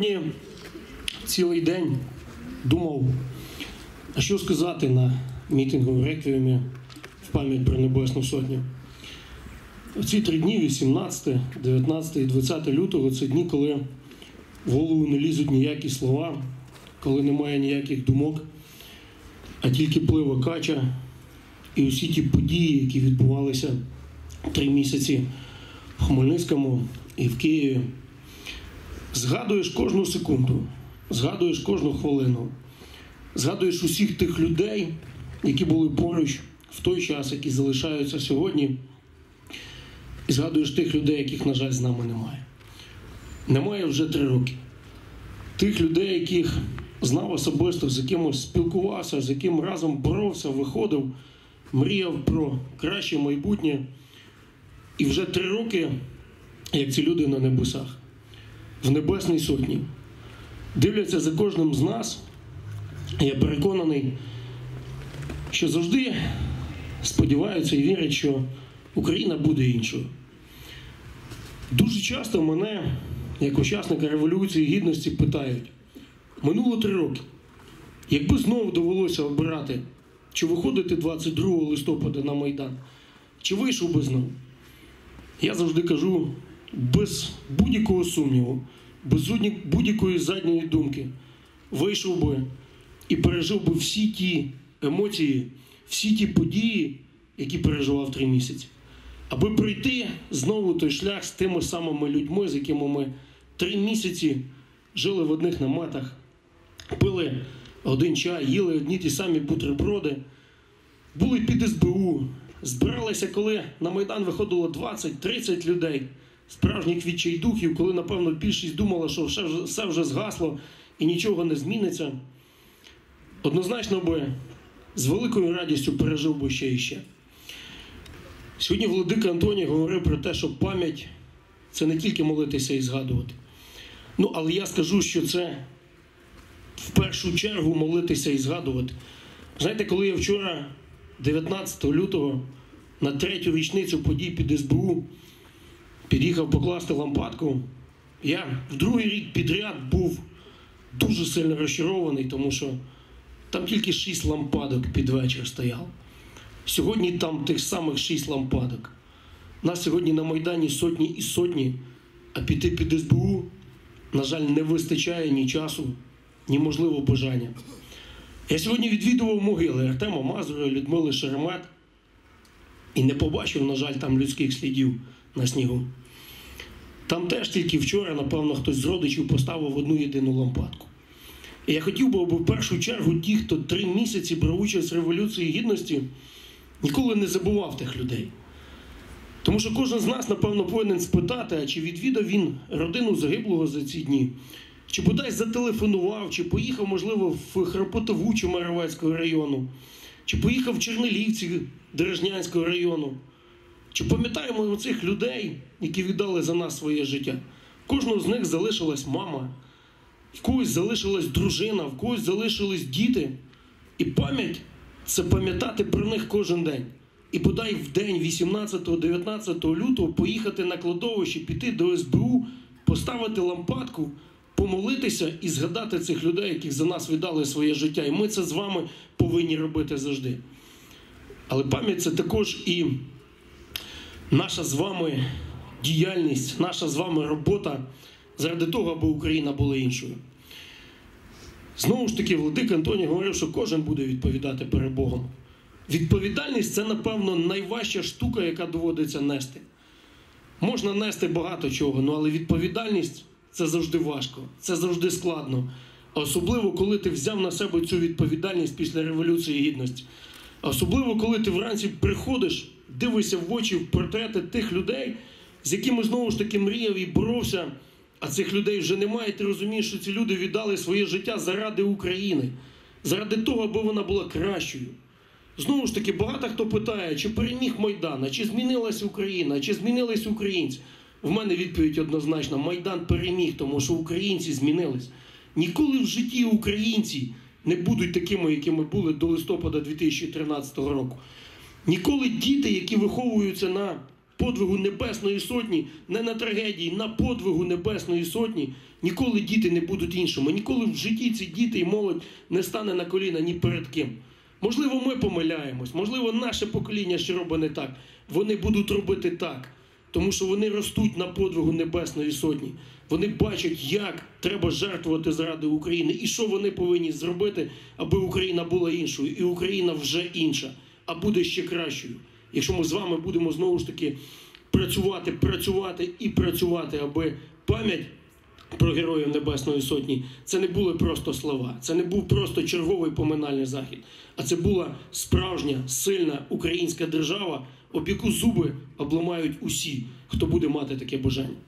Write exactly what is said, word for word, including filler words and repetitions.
Сьогодні цілий день думав, а що сказати на мітингу в Реквіємі в пам'ять про Небесну Сотню. В ці три дні, вісімнадцяте, дев'ятнадцяте і двадцяте лютого, це дні, коли в голову не лізуть ніякі слова, коли немає ніяких думок, а тільки пливе кача і усі ті події, які відбувалися три місяці в Хмельницькому і в Києві. Згадуєш кожну секунду, згадуєш кожну хвилину, згадуєш усіх тих людей, які були поруч в той час, які залишаються сьогодні, і згадуєш тих людей, яких, на жаль, з нами немає. Немає вже три роки. Тих людей, яких знав особисто, з якими спілкувався, з яким разом боровся, виходив, мріяв про краще майбутнє. І вже три роки, як ці люди на небесах, в Небесній Сотні, дивляться за кожним з нас. Я переконаний, що завжди сподіваються і вірять, що Україна буде іншою. Дуже часто мене, як учасника Революції Гідності, питають: минуло три роки, якби знову довелося обирати, чи виходити двадцять другого листопада на Майдан, чи вийшов би знову? Я завжди кажу, без будь-якого сумніву, без будь-якої задньої думки, вийшов би і пережив би всі ті емоції, всі ті події, які переживав три місяці. Аби пройти знову той шлях з тими самими людьми, з якими ми три місяці жили в одних наметах, пили один чай, їли одні ті самі бутерброди, були під ес бе у, збиралися, коли на Майдан виходило двадцять-тридцять людей, справжніх відчайдухів, коли, напевно, більшість думала, що все, все вже згасло і нічого не зміниться. Однозначно би з великою радістю пережив би ще і ще. Сьогодні владика Антоній говорив про те, що пам'ять – це не тільки молитися і згадувати. Ну, але я скажу, що це в першу чергу молитися і згадувати. Знаєте, коли я вчора, дев'ятнадцятого лютого, на третю річницю подій під ес бе у, під'їхав покласти лампадку, я в другий рік підряд був дуже сильно розчарований, тому що там тільки шість лампадок під вечір стояло. Сьогодні там тих самих шість лампадок. Нас сьогодні на Майдані сотні і сотні, а піти під ес бе у, на жаль, не вистачає ні часу, ні, можливо, бажання. Я сьогодні відвідував могили Артема Мазура, Людмили Шеремет і не побачив, на жаль, там людських слідів на снігу. Там теж тільки вчора, напевно, хтось з родичів поставив одну єдину лампадку. І я хотів би, аби в першу чергу ті, хто три місяці брав участь в Революції Гідності, ніколи не забував тих людей. Тому що кожен з нас, напевно, повинен спитати, а чи відвідав він родину загиблого за ці дні, чи бодай зателефонував, чи поїхав, можливо, в Хропотову Чемеровецького району, чи поїхав в Чернелівці Дережнянського району. Чи пам'ятаємо цих людей, які віддали за нас своє життя? Кожного з них залишилась мама, в когось залишилась дружина, в когось залишились діти. І пам'ять – це пам'ятати про них кожен день. І бодай в день вісімнадцятого-дев'ятнадцятого лютого поїхати на кладовище, піти до ес бе у, поставити лампадку, помолитися і згадати цих людей, яких за нас віддали своє життя. І ми це з вами повинні робити завжди. Але пам'ять – це також і наша з вами діяльність, наша з вами робота заради того, аби Україна була іншою. Знову ж таки, владика Антоній говорив, що кожен буде відповідати перед Богом. Відповідальність – це, напевно, найважча штука, яка доводиться нести. Можна нести багато чого, але відповідальність – це завжди важко, це завжди складно. А особливо, коли ти взяв на себе цю відповідальність після Революції Гідності. А особливо, коли ти вранці приходиш, дивишся в очі в портрети тих людей, з якими, знову ж таки, мріяв і боровся, а цих людей вже немає, ти розумієш, що ці люди віддали своє життя заради України, заради того, аби вона була кращою. Знову ж таки, багато хто питає, чи переміг Майдан, чи змінилась Україна, чи змінились українці. В мене відповідь однозначна: Майдан переміг, тому що українці змінились. Ніколи в житті українці не будуть такими, якими були до листопада дві тисячі тринадцятого року. Ніколи діти, які виховуються на подвигу Небесної Сотні, не на трагедії, на подвигу Небесної Сотні, ніколи діти не будуть іншими. Ніколи в житті ці діти і молодь не стане на коліна ні перед ким. Можливо, ми помиляємось, можливо, наше покоління ще робить не так. Вони будуть робити так, тому що вони ростуть на подвигу Небесної Сотні. Вони бачать, як треба жертвувати заради України і що вони повинні зробити, аби Україна була іншою. І Україна вже інша, а буде ще кращою. Якщо ми з вами будемо знову ж таки працювати, працювати і працювати, аби пам'ять про Героїв Небесної Сотні – це не були просто слова, це не був просто черговий поминальний захід, а це була справжня, сильна українська держава, об яку зуби обламають усі, хто буде мати таке бажання.